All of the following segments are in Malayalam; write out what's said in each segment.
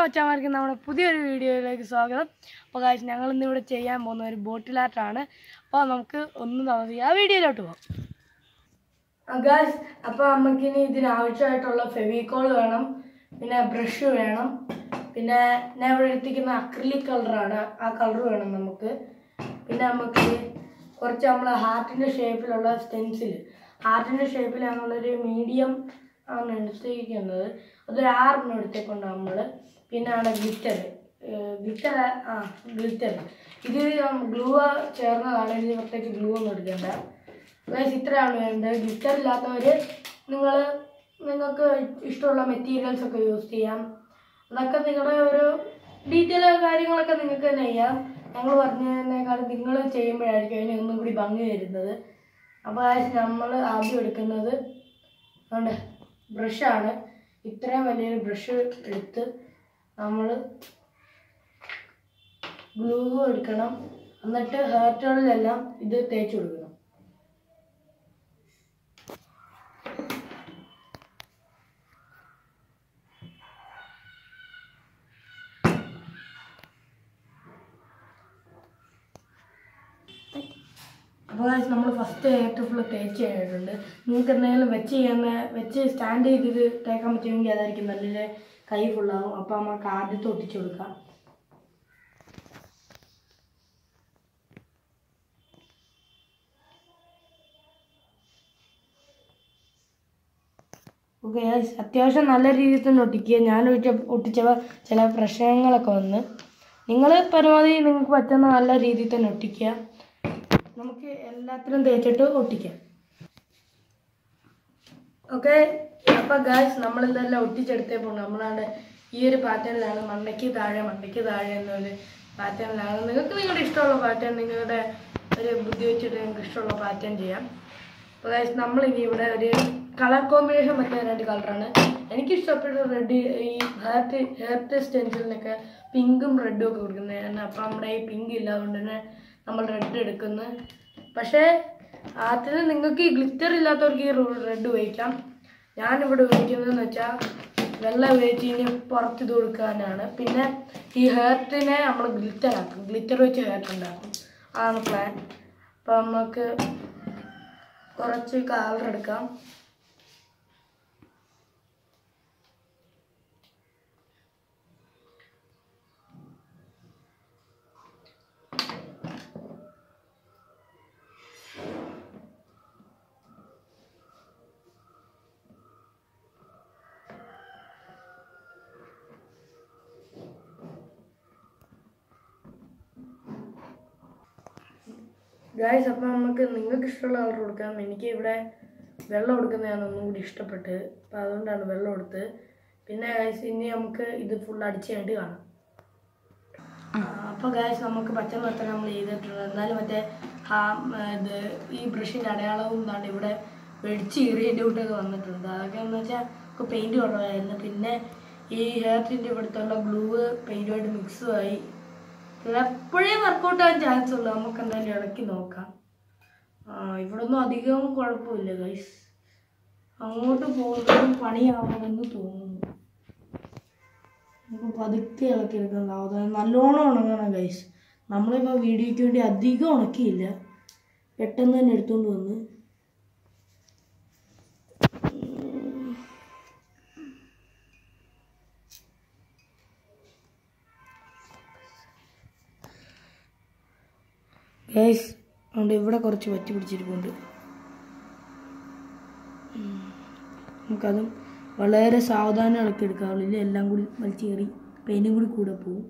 മച്ചാമാർക്ക് നമ്മുടെ പുതിയൊരു വീഡിയോയിലേക്ക് സ്വാഗതം. അപ്പോൾ ഗായ്സ്, ഞങ്ങൾ ഇന്നിവിടെ ചെയ്യാൻ പോകുന്ന ഒരു ബോട്ടിലാർട്ടാണ്. അപ്പോൾ നമുക്ക് ഒന്നും താമസിക്കുക ആ വീഡിയോയിലോട്ട് പോകാം. ഗായ്സ്, അപ്പോൾ നമുക്കിനി ഇതിനാവശ്യമായിട്ടുള്ള ഫെവിക്കോൾ വേണം, പിന്നെ ബ്രഷ് വേണം, പിന്നെ ഞാൻ ഇവിടെ എടുത്തിരിക്കുന്ന അക്രിലിക് കളറാണ്, ആ കളർ വേണം നമുക്ക്. പിന്നെ നമുക്ക് കുറച്ച് നമ്മൾ ഹാർട്ടിൻ്റെ ഷേപ്പിലുള്ള സ്റ്റെൻസിൽ, ഹാർട്ടിൻ്റെ ഷേപ്പിൽ നമ്മളൊരു മീഡിയം ആണ് എടുത്തിരിക്കുന്നത്, അതൊരു 6 എടുത്തേക്കൊണ്ട് നമ്മൾ. പിന്നെ ആണ് ഗ്ലിറ്റർ, ഇത് ഗ്ലൂ ചേർന്നതാണ്, ഇതിന് പ്രത്യേകിച്ച് ഗ്ലൂ ഒന്നും എടുക്കേണ്ട. ഗൈസ്, ഇത്രയാണ് വേണ്ടത്. ഗ്ലിറ്റർ ഇല്ലാത്തവർ നിങ്ങൾക്ക് ഇഷ്ടമുള്ള മെറ്റീരിയൽസ് ഒക്കെ യൂസ് ചെയ്യാം. അതൊക്കെ നിങ്ങളുടെ ഒരു ഡീറ്റെയിൽ കാര്യങ്ങളൊക്കെ നിങ്ങൾക്ക് തന്നെ ചെയ്യാം. ഞങ്ങൾ പറഞ്ഞതിനേക്കാളും നിങ്ങൾ ചെയ്യുമ്പോഴായിരിക്കും അതിന് ഒന്നും കൂടി ഭംഗി വരുന്നത്. അപ്പോൾ ഗൈസ്, നമ്മൾ ആദ്യം എടുക്കുന്നത് അതുകൊണ്ട് ബ്രഷാണ്. ഇത്രയും വലിയൊരു ബ്രഷ് എടുത്ത് നമ്മൾ ഗ്ലൂ എടുക്കണം, എന്നിട്ട് ഹേർട്ടുകളിലെല്ലാം ഇത് തേച്ച് കൊടുക്കണം. അപ്പോൾ നമ്മൾ ഫസ്റ്റ് ഹെയർ ഫുള്ള് തേച്ച് കഴിഞ്ഞിട്ടുണ്ട്. നിങ്ങൾക്ക് എന്തെങ്കിലും വെച്ച് സ്റ്റാൻഡ് ചെയ്ത് തേക്കാൻ പറ്റുമെങ്കിൽ അതായിരിക്കും നല്ല, കൈ ഫുള്ളാകും. അപ്പോൾ നമുക്ക് ആദ്യത്തെ ഒട്ടിച്ച് കൊടുക്കാം. ഓക്കെ, അത്യാവശ്യം നല്ല രീതിയിൽ തന്നെ ഒട്ടിക്കുക. ഞാൻ ഒട്ടിച്ചപ്പോൾ ചില പ്രശ്നങ്ങളൊക്കെ വന്ന്, നിങ്ങൾ പരമാവധി നിങ്ങൾക്ക് പറ്റുന്ന നല്ല രീതിയിൽ തന്നെ ഒട്ടിക്കുക. നമുക്ക് എല്ലാത്തിനും തേച്ചിട്ട് ഒട്ടിക്കാം. ഓക്കെ, അപ്പോൾ ഗായ്സ്, നമ്മളിതെല്ലാം ഒട്ടിച്ചെടുത്തപ്പോൾ നമ്മളാണ് ഈ ഒരു പാറ്റേണിലാണ്, മണ്ടയ്ക്ക് താഴെ എന്നൊരു പാറ്റേണിലാണ്. നിങ്ങൾക്ക് നിങ്ങളുടെ ഇഷ്ടമുള്ള പാറ്റേൺ, നിങ്ങളുടെ ഒരു ബുദ്ധി വെച്ചിട്ട് നിങ്ങൾക്ക് ഇഷ്ടമുള്ള പാറ്റേൺ ചെയ്യാം. അപ്പോൾ ഗായ്സ്, നമ്മളിനി ഇവിടെ ഒരു കളർ കോമ്പിനേഷൻ പറ്റുന്ന 2 കളറാണ്. എനിക്കിഷ്ടപ്പെട്ട റെഡ്, ഈ ഹെയർ സ്റ്റെൻസിലിനൊക്കെ പിങ്കും റെഡും ഒക്കെ കൊടുക്കുന്നത്. അപ്പോൾ നമ്മുടെ ഈ പിങ്ക് ഇല്ല, അതുകൊണ്ട് തന്നെ നമ്മൾ റെഡ് എടുക്കുന്നു. പക്ഷേ അതിന് നിങ്ങൾക്ക് ഈ ഗ്ലിറ്റർ ഇല്ലാത്തവർക്ക് ഈ റെഡ് ഉപയോഗിക്കാം. ഞാനിവിടെ ഉപയോഗിക്കുന്നതെന്ന് വെച്ചാൽ വെള്ളം ഉപയോഗിച്ച് ഇനി പുറത്ത് ഇത് കൊടുക്കാനാണ്. പിന്നെ ഈ ഹെയർട്ടിനെ നമ്മൾ ഗ്ലിറ്റർ വെച്ച് ഹെയർ ഉണ്ടാക്കും, അതാണ് പ്ലാൻ. അപ്പോൾ നമുക്ക് കുറച്ച് കളർ എടുക്കാം. ഗായ്സ്, അപ്പോൾ നമുക്ക് നിങ്ങൾക്ക് ഇഷ്ടമുള്ള കളർ കൊടുക്കാം. എനിക്ക് ഇവിടെ വെള്ളം കൊടുക്കുന്നതാണ് ഒന്നും കൂടി ഇഷ്ടപ്പെട്ടത്, അപ്പോൾ അതുകൊണ്ടാണ് വെള്ളം കൊടുത്തത്. പിന്നെ ഗായ്സ്, ഇനി നമുക്ക് ഇത് ഫുൾ അടിച്ച് വേണ്ടി കാണാം. അപ്പോൾ ഗായ്സ്, നമുക്ക് പച്ച നിറത്തിൽ നമ്മൾ ചെയ്തിട്ടുണ്ട്. എന്നാലും മറ്റേ ഇത് ഈ ബ്രഷിൻ്റെ അടയാളവും എന്താണ് ഇവിടെ വെടിച്ച് കീറിയതിൻ്റെ കൂട്ടൊക്കെ വന്നിട്ടുണ്ട്. അതൊക്കെ എന്ന് വെച്ചാൽ നമുക്ക് പെയിൻറ്റ് കുറവായിരുന്നു. പിന്നെ ഈ ഹെയർറ്റിൻ്റെ ഇവിടുത്തുള്ള ഗ്ലൂ പെയിൻറ്റുമായിട്ട് മിക്സുമായി. എപ്പോഴേ വർക്കൗട്ട് ആകാൻ ചാൻസ് ഉള്ളൂ. നമുക്ക് എന്തായാലും ഇളക്കി നോക്കാം. ഇവിടെ ഒന്നും അധികം കുഴപ്പമില്ല ഗൈസ്, അങ്ങോട്ട് പോകുന്നതും പണിയാവുമെന്ന് തോന്നുന്നു. നമുക്ക് പതുക്കെ ഇളക്കിയെടുക്കുന്നതാവും, അതായത് നല്ലോണം ഉണങ്ങണം ഗൈസ്. നമ്മളിപ്പോൾ വീഡിയോയ്ക്ക് വേണ്ടി അധികം ഉണക്കിയില്ല, പെട്ടെന്ന് തന്നെ എടുത്തുകൊണ്ട് വന്ന്. ഗൈസ്, അതുകൊണ്ട് ഇവിടെ കുറച്ച് വറ്റി പിടിച്ചിരിപ്പുണ്ട്. നമുക്കതും വളരെ സാവധാനം ഇളക്കിയെടുക്കാവുള്ളൂ, ഇല്ല എല്ലാം കൂടി വലിച്ചു കയറി പെയിൻറ്റും കൂടി കൂടെ പോവും.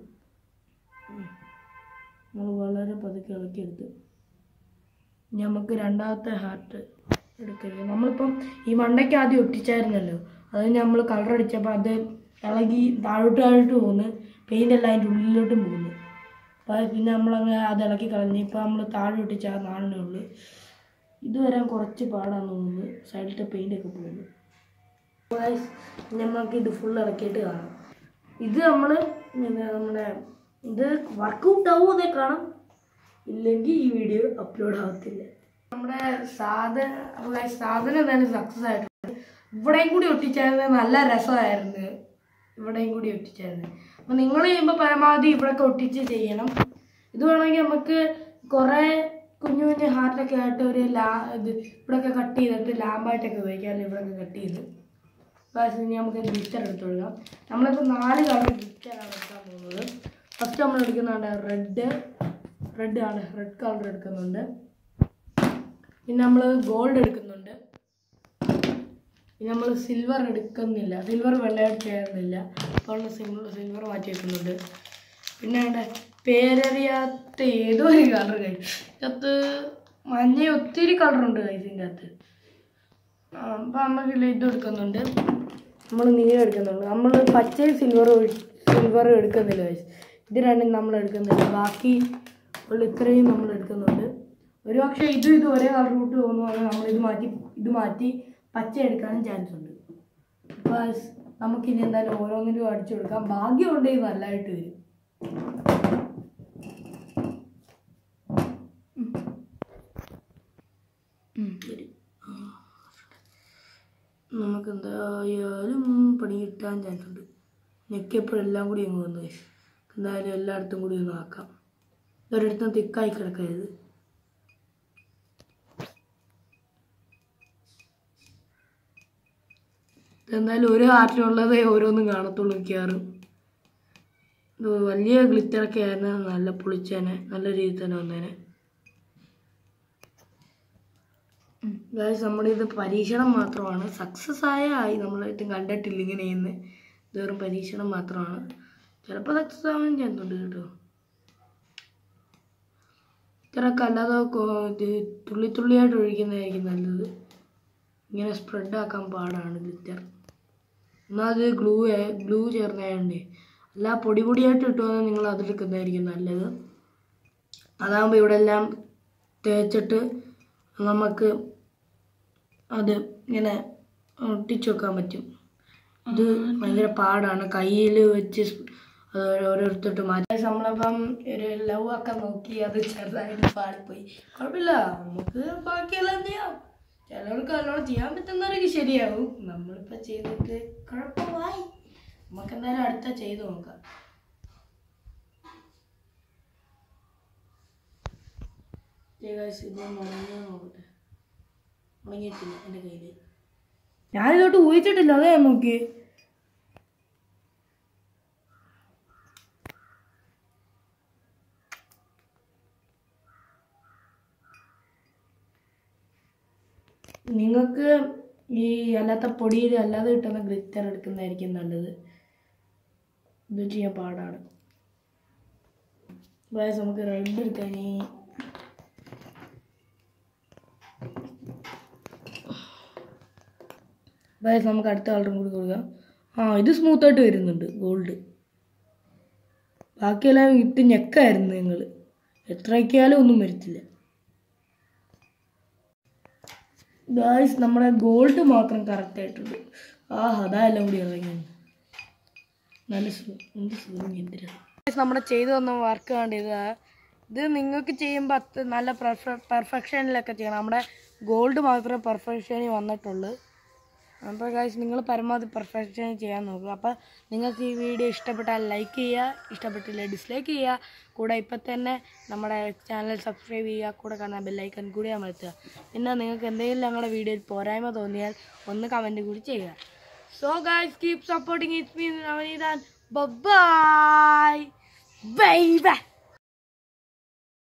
നമ്മൾ വളരെ പതുക്കെ ഇളക്കിയെടുത്ത് നമുക്ക് രണ്ടാമത്തെ ഹാർട്ട് എടുക്കരുത്. നമ്മളിപ്പം ഈ മണ്ടയ്ക്ക് ആദ്യം ഒട്ടിച്ചായിരുന്നല്ലോ, അത് നമ്മൾ കളർ അടിച്ചപ്പോൾ അത് ഇളകി താഴോട്ട് പോകുന്നു, പെയിൻ്റ് എല്ലാം അതിൻ്റെ ഉള്ളിലോട്ടും പോകുന്നു. അപ്പോൾ പിന്നെ നമ്മളങ്ങനെ അത് ഇളക്കി കളഞ്ഞ് ഇപ്പോൾ നമ്മൾ താഴെ ഒട്ടിച്ചാൽ 4 ഉള്ളൂ. ഇത് വരാൻ കുറച്ച് പാടാന്ന് തോന്നുന്നു, സൈഡിലത്തെ പെയിൻ്റൊക്കെ പോകുന്നു. നമുക്ക് ഇത് ഫുൾ ഇളക്കിയിട്ട് കാണാം. ഇത് നമ്മുടെ ഇത് വർക്കൗട്ട് ആവുമോ കാണാം, ഇല്ലെങ്കിൽ ഈ വീഡിയോ അപ്ലോഡ് ആവത്തില്ല. നമ്മുടെ സാധനം തന്നെ സക്സസ് ആയിട്ടുണ്ട്. ഇവിടെയും കൂടി ഒട്ടിച്ചായിരുന്നു, നല്ല രസമായിരുന്നു. ഇവിടെയും കൂടി ഒട്ടിച്ചായിരുന്നു. അപ്പോൾ നിങ്ങൾ ചെയ്യുമ്പോൾ പരമാവധി ഇവിടെയൊക്കെ ഒട്ടിച്ച് ചെയ്യണം. ഇത് വേണമെങ്കിൽ നമുക്ക് കുറേ കുഞ്ഞു കുഞ്ഞു ഹാർട്ടൊക്കെ ആയിട്ട് ഒരു ഇത് ഇവിടെയൊക്കെ കട്ട് ചെയ്തിട്ട് ലാമ്പായിട്ടൊക്കെ ഉപയോഗിക്കാം. അല്ലെങ്കിൽ ഇവിടെയൊക്കെ കട്ട് ചെയ്ത് അപ്പോൾ ഇനി നമുക്ക് ഗ്ലിറ്റർ എടുത്ത് കൊടുക്കാം. നമ്മളിപ്പോൾ 4 കളർ ഗ്ലിറ്ററാണ് എടുക്കാൻ പോകുന്നത്. ഫസ്റ്റ് നമ്മൾ എടുക്കുന്നുണ്ട് റെഡ് കളർ എടുക്കുന്നുണ്ട്. പിന്നെ നമ്മൾ ഗോൾഡ് എടുക്കുന്നുണ്ട്. പിന്നെ നമ്മൾ സിൽവർ എടുക്കുന്നില്ല, സിൽവർ വെള്ളയായിട്ട് ചേരുന്നില്ല, അപ്പോൾ സിൽവർ മാറ്റി വെക്കുന്നുണ്ട്. പിന്നെ അവിടെ പേരറിയാത്ത ഏതോ ഒരു കളർ ഇതിനകത്ത് മഞ്ഞ ഒത്തിരി കളറുണ്ട് ഇതിൻ്റെ അകത്ത്. അപ്പോൾ നമുക്ക് ഇത് എടുക്കുന്നുണ്ട്, നമ്മൾ നീല എടുക്കുന്നുണ്ട്. നമ്മൾ പച്ചയും സിൽവറും എടുക്കുന്നില്ല. ഇത് രണ്ടും നമ്മൾ എടുക്കുന്നില്ല, ബാക്കി ഉള്ള ഇത്രയും നമ്മൾ എടുക്കുന്നുണ്ട്. ഒരു പക്ഷേ ഇത് ഒരേ കളർ കൂട്ട് തോന്നുവാണെങ്കിൽ നമ്മൾ ഇത് മാറ്റി പച്ച എടുക്കാനും ചാൻസ് ഉണ്ട്. അപ്പോൾ നമുക്കിനി എന്തായാലും ഓരോന്നിലും അടിച്ചു കൊടുക്കാം. ഭാഗ്യം ഉണ്ടെങ്കിൽ നല്ലതായിട്ട് വരും. നമുക്ക് എന്തായാലും പണി കിട്ടാൻ ചാൻസ് ഉണ്ട്. ഞെക്കിയപ്പോഴെല്ലാം കൂടി അങ്ങ് വന്നു. എന്തായാലും എല്ലായിടത്തും കൂടി ഒന്ന് ആക്കാം. ഒരിടത്തും തിക്കായി കിടക്കരുത്. എന്തായാലും ഒരു ഹാർട്ടിനുള്ളതേ ഓരോന്നും കാണത്തുള്ളൂ മിക്കവാറും. ഇത് വലിയ ഗ്ലിറ്ററൊക്കെ ആയിരുന്നു നല്ല പൊളിച്ചേനെ, നല്ല രീതിയിൽ തന്നെ വന്നേനെ. ഗൈസ് നമ്മളിത് പരീക്ഷണം മാത്രമാണ്. സക്സസ് ആയി നമ്മളായിട്ട് കണ്ടിട്ടില്ല ഇങ്ങനെ ചെയ്യുന്നത്. ഇത് വെറും പരീക്ഷണം മാത്രമാണ്. ചിലപ്പോൾ സക്സസ് ആവാൻ ചെയ്യുന്നുണ്ട് കേട്ടോ. ഇത്രയൊക്കെ അല്ലാതെ തുള്ളിയായിട്ട് ഒഴിക്കുന്നതായിരിക്കും നല്ലത്. ഇങ്ങനെ സ്പ്രെഡ് ആക്കാൻ പാടാണ് ഗ്ലിറ്റർ. എന്നാൽ അത് ഗ്ലൂ ചേർന്നതുകൊണ്ട് അല്ല പൊടിയായിട്ട് കിട്ടുമെന്ന് നിങ്ങൾ അതിലെടുക്കുന്നതായിരിക്കും നല്ലത്. അതാകുമ്പോൾ ഇവിടെ എല്ലാം തേച്ചിട്ട് നമുക്ക് അത് ഇങ്ങനെ ഒട്ടിച്ച് വെക്കാൻ പറ്റും. ഇത് ഭയങ്കര പാടാണ്, കയ്യിൽ വെച്ച് അത് ഓരോരുത്തട്ട് മാറ്റി. നമ്മളപ്പം ഒരു ലവ് ഒക്കെ നോക്കി അത് ചെറുതായിട്ട് പാടിപ്പോയി. കുഴപ്പമില്ല, നമുക്ക് ബാക്കിയെല്ലാം ചെയ്യാം. ചിലവർക്ക് നല്ലോണം ചെയ്യാൻ പറ്റുന്നവർക്ക് ശരിയാവും. നമ്മളിപ്പോൾ ചെയ്തിട്ട് കുഴപ്പമായി. നമുക്ക് എന്തായാലും അടുത്ത ചെയ്ത് നോക്കാം. ഇത് നോക്കട്ടെ, ഉണങ്ങിയിട്ടില്ല എൻ്റെ കയ്യിൽ. ഞാനിതോട്ട് ഊഹിച്ചിട്ടില്ല, അതേ നോക്കി. നിങ്ങൾക്ക് ഈ അല്ലാത്ത പൊടിയിൽ അല്ലാതെ കിട്ടുന്ന ഗ്ലിറ്റർ എടുക്കുന്നതായിരിക്കും നല്ലത്. ഇത് ചെയ്യാൻ പാടാണ്. നമുക്ക് റെഡ് എടുക്കാൻ നമുക്ക് അടുത്ത കളറും കൂടി കൊടുക്കാം. ഇത് സ്മൂത്തായിട്ട് വരുന്നുണ്ട് ഗോൾഡ്. ബാക്കിയെല്ലാം ഇട്ട് ഞെക്കായിരുന്നു നിങ്ങൾ, എത്രയൊക്കെയാലും ഒന്നും വരത്തില്ല. ഗായ്സ് നമ്മുടെ ഗോൾഡ് മാത്രം കറക്റ്റായിട്ടുണ്ട്. അതായെല്ലാം കൂടി ഇറങ്ങി നല്ല നമ്മുടെ ചെയ്തു തന്ന വർക്ക് കണ്ടത്. ഇത് നിങ്ങൾക്ക് ചെയ്യുമ്പോൾ നല്ല പെർഫെക്ഷനിലൊക്കെ ചെയ്യണം. നമ്മുടെ ഗോൾഡ് മാത്രമേ പെർഫെക്ഷനിൽ വന്നിട്ടുള്ളൂ. അപ്പോൾ ഗായ്സ് നിങ്ങൾ പരമാവധി പെർഫെക്ഷൻ ചെയ്യാൻ നോക്കുക. അപ്പോൾ നിങ്ങൾക്ക് ഈ വീഡിയോ ഇഷ്ടപ്പെട്ടാൽ ലൈക്ക് ചെയ്യുക, ഇഷ്ടപ്പെട്ടില്ല ഡിസ്ലൈക്ക് ചെയ്യുക. കൂടെ ഇപ്പം തന്നെ നമ്മുടെ ചാനൽ സബ്സ്ക്രൈബ് ചെയ്യുക, കൂടെ കാണാൻ ബെല്ലൈക്കൺ കൂടി അമർത്തുക. പിന്നെ നിങ്ങൾക്ക് എന്തെങ്കിലും ഞങ്ങളുടെ വീഡിയോയിൽ പോരായ്മ തോന്നിയാൽ ഒന്ന് കമൻറ്റ് കൂടി ചെയ്യുക. So guys keep supporting it's me Navaneeth. Bye by.